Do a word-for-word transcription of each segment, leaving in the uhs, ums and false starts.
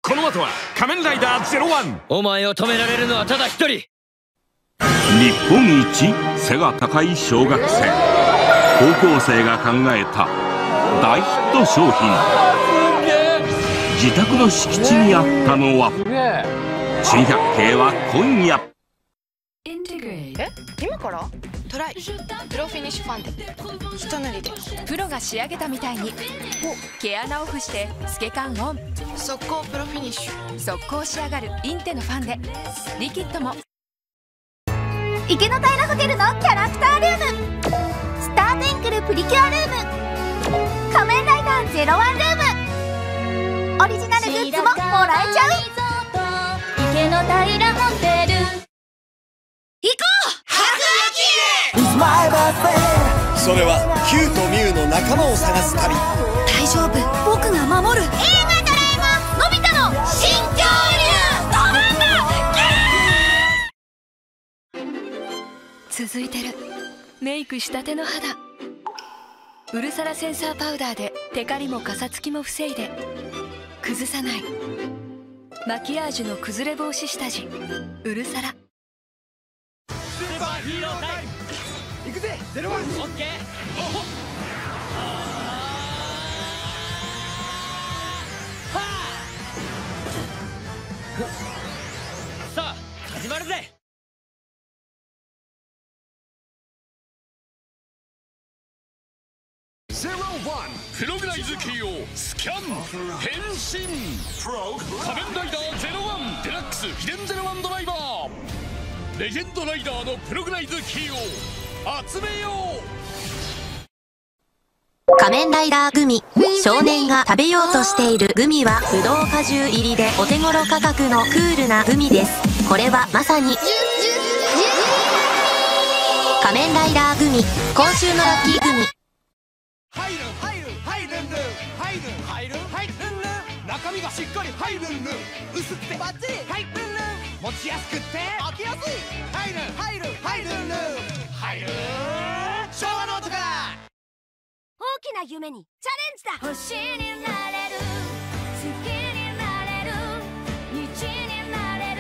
この後は仮面ライダーゼロワン。 お前を止められるのはただ一人。 日本一背が高い小学生、高校生が考えた大ヒット商品。自宅の敷地にあったのは珍百景は今夜。 え、今からトライプロフィニッシュファンデ一塗りでプロが仕上げたみたいに毛穴オフして透け感オン、 速攻プロフィニッシュ。 速攻仕上がるインテのファンデ。リキッドも池の平ホテルのキャラクタールーム、スターテンクルプリキュアルーム、仮面ライダーゼロワンルーム、オリジナルグッズももらえちゃう。池の平ホテル行こう。 それはヒューとミュウの仲間を探す旅。 大丈夫、僕が守る。映画ドラえもんのび太の新恐竜飛ぶんだ。 続いてる。メイクしたての肌、うるさらセンサーパウダーでテカリもカサつきも防いで崩さない。マキアージュの崩れ防止下地、うるさら。 スーパーヒーロータイム行くぜゼロワン。オッケー。さあ始まるぜ。 ゼロワンプログライズキーをスキャン変身。仮面ライダーゼロワンデラックス秘伝ゼロワンドライバー。レジェンドライダーのプログライズキーを集めよう。 仮面ライダーグミ。少年が食べようとしているグミはブドウ果汁入りでお手頃価格のクールなグミです。これはまさに仮面ライダーグミ。今週のラッキーグミ。 入る入る入るんる入る入る入るんる中身がしっかり入るんる薄くてバッチリ入るんる持ちやすくって開けやすい入る入る入るんる入る昭和の音から大きな夢にチャレンジだ。星になれる、好きになれる、道になれる、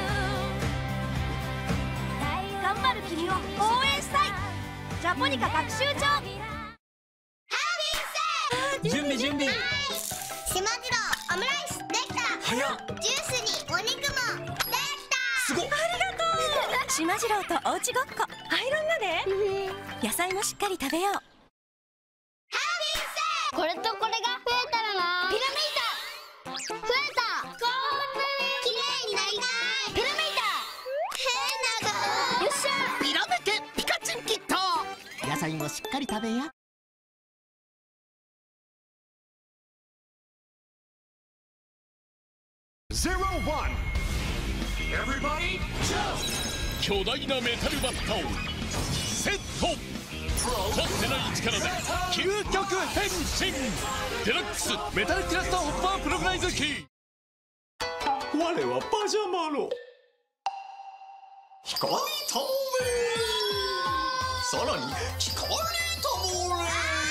頑張る君を応援したい。ジャポニカ学習帳。 準備準備。 しまじろうオムライスできた。 早っ。 ジュースにお肉もできた。 すごっ。 しまじろうとおうちごっこアイロンまで。野菜もしっかり食べよう。 これとこれが増えたらな。ピラミッド増えた。こんなに綺麗になりたい。ピラミッド変な顔。よっしゃ。 ピラメテピカチンキット。野菜もしっかり食べや。 ゼロワン巨大なメタルバッタをセット。かつてない力で究極変身。デラックスメタルクラスターホッパープログライズキー。 我はパジャマの光たもれ。さらに光たもれ。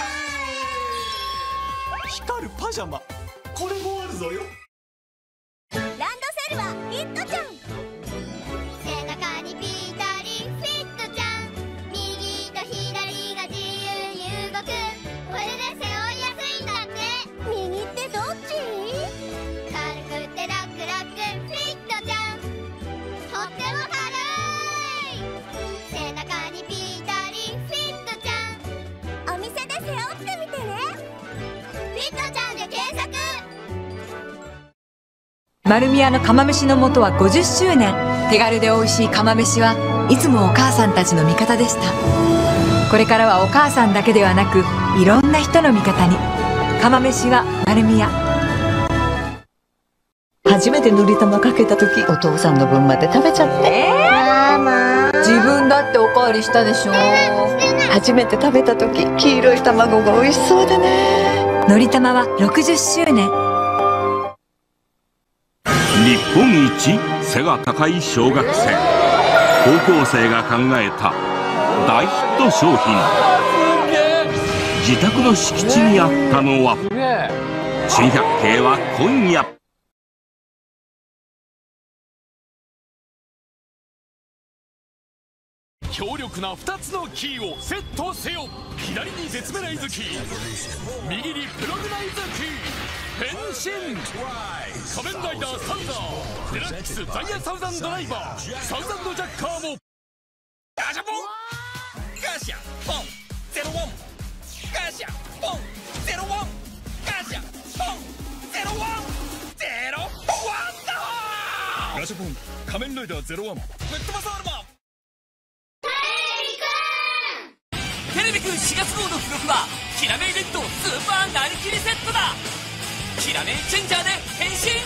光るパジャマ、これもあるぞよ。 ランドセルはヒットちゃん。 背中にぴったりフィットちゃん。右と左が自由に動く。これで背負いやすいんだって。 右ってどっち？ 軽くて楽々フィットちゃん。とっても軽い。背中にぴったりフィットちゃん。 お店で背負ってみてね。 フィットちゃんで検索。 丸宮の釜飯の素はごじゅっしゅうねん。手軽で美味しい釜飯はいつもお母さんたちの味方でした。これからはお母さんだけではなくいろんな人の味方に。釜飯は丸宮。 初めてのり玉かけた時お父さんの分まで食べちゃって。 えー、自分だっておかわりしたでしょ。 初めて食べた時黄色い卵が美味しそうでね。 のり玉はろくじゅっしゅうねん。 日本一背が高い小学生、高校生が考えた大ヒット商品。自宅の敷地にあったのは珍百景は今夜。 強力なふたつのキーをセットせよ。左にゼツメライズキー、右にプログライズキー、変身。仮面ライダーサウザー、デラックスザイヤサウザンドライバー、サウザンドジャッカーも。ガシャポンガシャポンゼロワン、ガシャポンゼロワン、ガシャポンゼロワン、ゼロワンだ。ガシャポン仮面ライダーゼロワン、ぶっ飛ばすアルバム。テレビくんしがつ号の付録はキラメイレッドスーパーなりきりセットだ。キラメイチェンジャーで変身。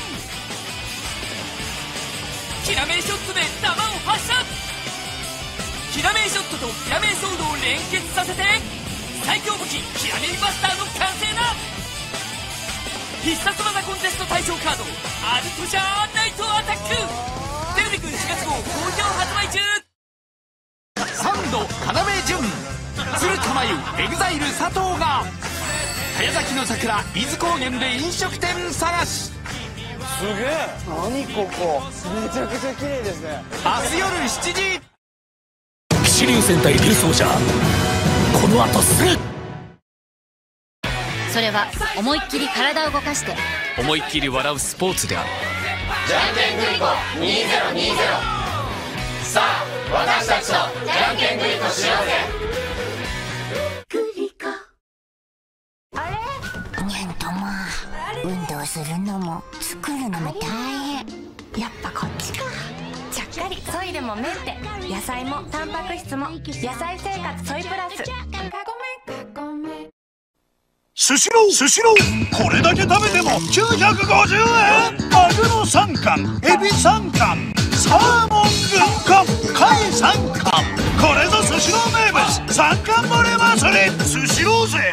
キラメイショットで弾を発射。キラメイショットとキラメイソードを連結させて最強武器キラメイバスターの完成だ。必殺技コンテスト対象カードアルトジャーナイトアタック。テレビくんしがつ号好評発売中。サンド要潤、鶴玉湯、エグザイル佐藤が早咲きの桜伊豆高原で飲食店探し。すげえ、何ここ、めちゃくちゃ綺麗ですね。明日夜しちじ。騎士流戦隊竜奏者、この後すぐ。 それは思いっきり体を動かして思いっきり笑うスポーツである。 じゃんけんグリコにせんにじゅう。さあ私たちとじゃんけんグリコしようぜ。 にゃんとも運動するのも作るのも大変。やっぱこっちか。 ちゃっかりソイルもメッテ、野菜もタンパク質も野菜生活ソイプラス。 スシロースシロー、これだけ食べてもきゅうひゃくごじゅうえん。マグロさんかん、エビさんかん、サーモン軍艦、貝さんかん。これぞスシロー名物三冠盛れ祭り。スシローぜ。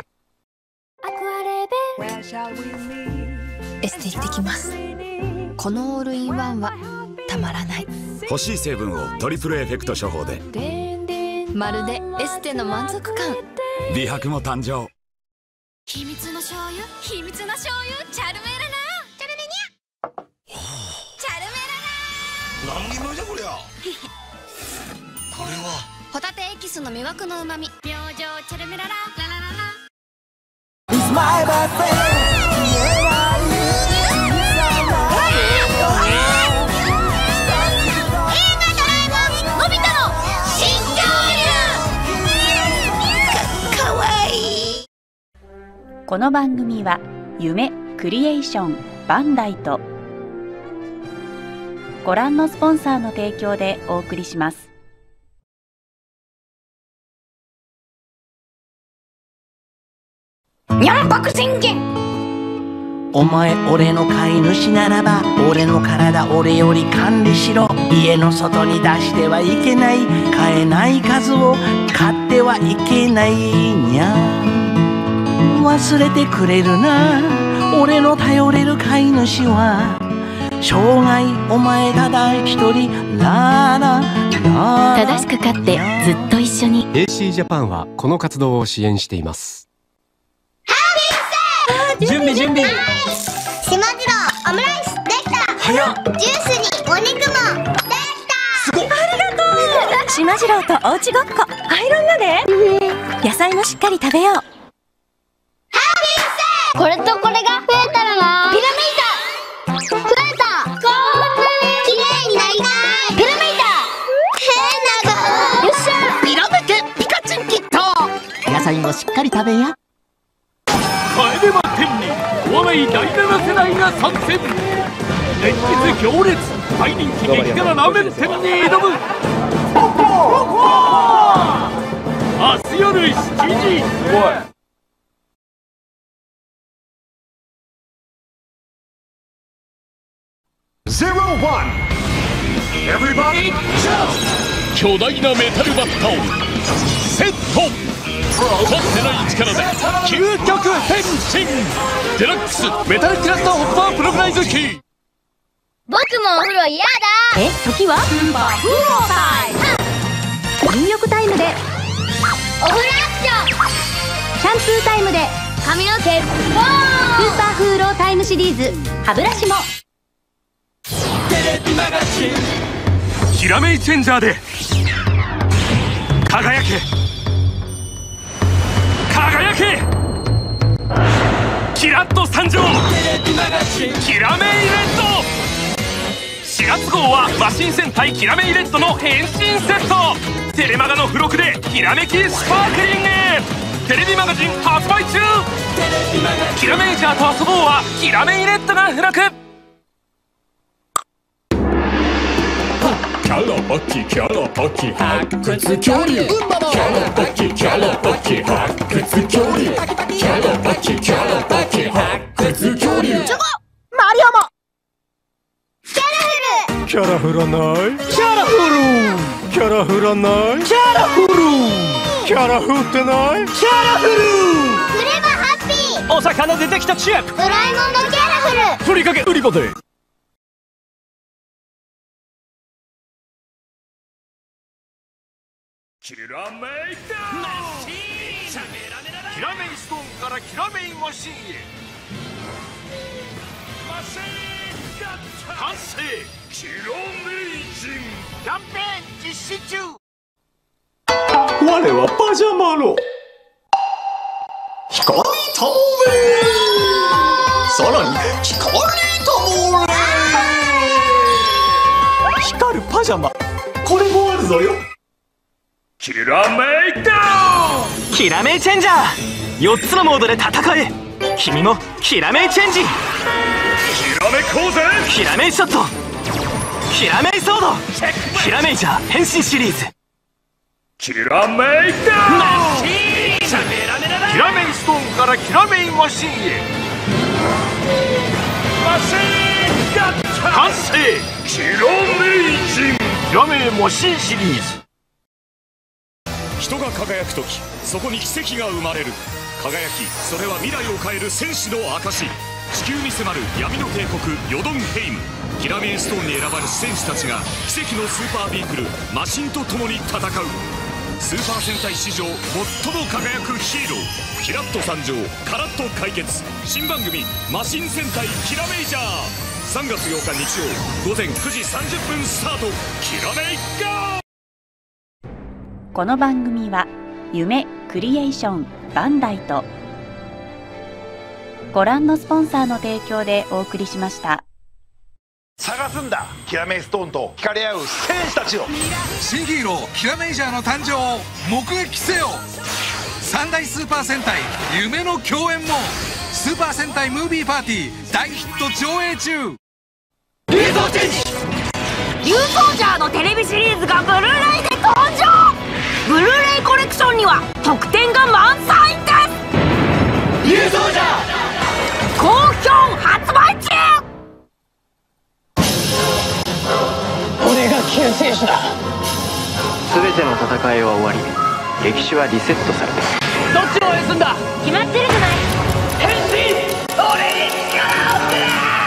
エステ行ってきます。このオールインワンはたまらない。 欲しい成分をトリプルエフェクト処方でまるでエステの満足感。 美白も誕生。 秘密の醤油、秘密の醤油、チャルメラナ、チャルメニャ、チャルメラナ。 何人前じゃこりゃ。これはホタテエキスの魅惑の旨味、明星チャルメララララララ。 It's my birthday。 この番組は夢クリエーションバンダイとご覧のスポンサーの提供でお送りします。 にゃんぱく宣言。 お前俺の飼い主ならば俺の体俺より管理しろ。家の外に出してはいけない、飼えない数を飼ってはいけない。にゃん忘れてくれるな、俺の頼れる飼い主は。生涯お前ただ一人。ラララ正しく飼ってずっと一緒に。 エーシー ジャパンはこの活動を支援しています。 準備準備。 しまじろうオムライスできた。 早っ。 ジュースにお肉もできた。 すごっ。 ありがとう。しまじろうとおうちごっこアイロンだね。野菜もしっかり食べよう。 これとこれが増えたらな。ピラミッド増えた。こんなに綺麗になりたい。ピラミッド変ながよっしゃ。 ピラメケピカチンキット。野菜もしっかり食べや。 帰れば天にお笑いだいなな世代が参戦。連日行列、大人気激辛ラーメン店に挑む。明日夜しちじ。 ゼロワン Everybody jump。 巨大なメタルバッタをセット。かつてない力で究極変身。デラックスメタルクラスターホッパープログライズキー。 僕もお風呂嫌だ。 え、時はスーパーフーロータイム。入浴タイムでお風呂アクション。 シャンプータイムで髪の毛スーパーフーロータイムシリーズ歯ブラシも。 テレビマガジンひらめいチェンジャーで輝け輝けキラッと参上キラメイレッドしがつ号はマシン戦隊キラメイレッドの変身セットテレマガの付録できらめきスパークリングテレビマガジン発売中キラメイジャーと遊ぼうはキラメイレッドが付録キャラバキキャラバキ発掘恐竜キャラバキキャラバキ発掘恐竜キャラバキキャラバキ発掘恐竜チョコマリオもキャラフルないキャラフルキャラフルないキャラフルキャラフってないキャラフルフレバハッピーお魚出てきたチップドラえもんのキャラフルふりかけ売り場でキラメイドキラメイストーンからキラメイマシンへマシン完成キラメイジンキャンペーン実施中我はパジャマロ光たもれさらに光たもれ光るパジャマこれもあるぞよキラメイドキラメイチェンジャーよっつのモードで戦え君もキラメイチェンジキラメこうぜキラメイショットキラメイソードキラメイジャー変身シリーズキラメイドキラメイストーンからキラメイマシンへマシン完成キラメイジンキラメイマシンシリーズ人が輝く時そこに奇跡が生まれる輝きそれは未来を変える戦士の証地球に迫る闇の帝国ヨドンヘイムキラメイストーンに選ばれし戦士たちが奇跡のスーパービークルマシンと共に戦うスーパー戦隊史上最も輝くヒーローキラッと参上カラッと解決新番組マシン戦隊キラメイジャーさんがつようか日曜午前くじさんじゅっぷんスタートキラメイゴーこの番組は夢クリエーションバンダイとご覧のスポンサーの提供でお送りしました。 探すんだキラメイストーンと惹かれ合う戦士たちを新ヒーローキラメイジャーの誕生を目撃せよ三大スーパー戦隊夢の共演もスーパー戦隊ムービーパーティー大ヒット上映中流動チェンジリュウソージャーのテレビシリーズがブルーレイで登場ブルーレイコレクションには特典が満載ですリュウソージャー好評発売中俺が救世主だ全ての戦いは終わり歴史はリセットされてどっちを応援すんだ決まってるじゃない変身俺に力をく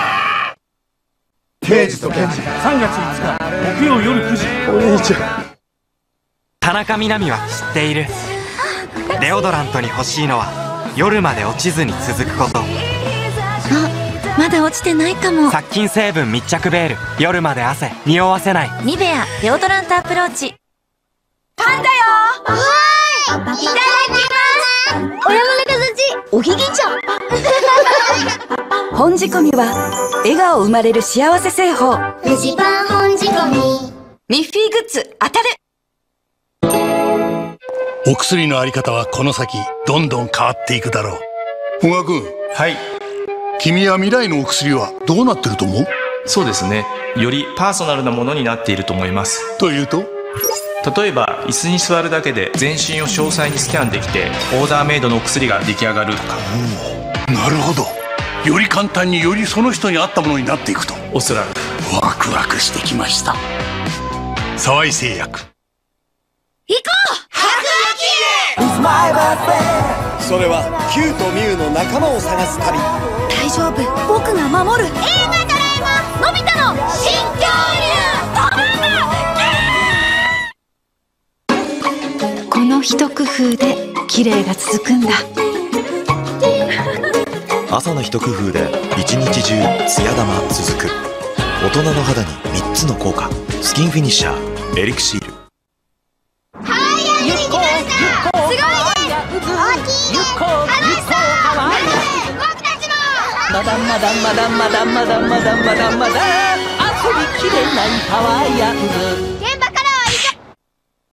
れ刑事と検事さんがついつか木曜夜くじお兄ちゃん田中みな実は知っているデオドラントに欲しいのは夜まで落ちずに続くことあ、まだ落ちてないかも。 殺菌成分密着ベール夜まで汗匂わせないニベアデオドラントアプローチ。 パンだよはーいいただきますお山の形おひげちゃん本仕込みは笑顔生まれる幸せ製法フジパン本仕込みミッフィーグッズ当たるお薬のあり方はこの先どんどん変わっていくだろう本賀君はい君は未来のお薬はどうなってると思う？ そうですねよりパーソナルなものになっていると思いますというと例えば椅子に座るだけで全身を詳細にスキャンできてオーダーメイドのお薬が出来上がるとかなるほどより簡単によりその人に合ったものになっていくとおそらくワクワクしてきました沢井製薬行こうそれはキューとミュウの仲間を探す旅大丈夫僕が守る映画ドラえもんのび太の新恐竜この一工夫で綺麗が続くんだ朝の一工夫で一日中ツヤ玉続く大人の肌にみっつの効果スキンフィニッシャーエリクシールはやいきました。すごいです。大きいです。楽しそう。僕たちもまだまだまだまだまだまだまだまだ遊びきれないパワーヤング。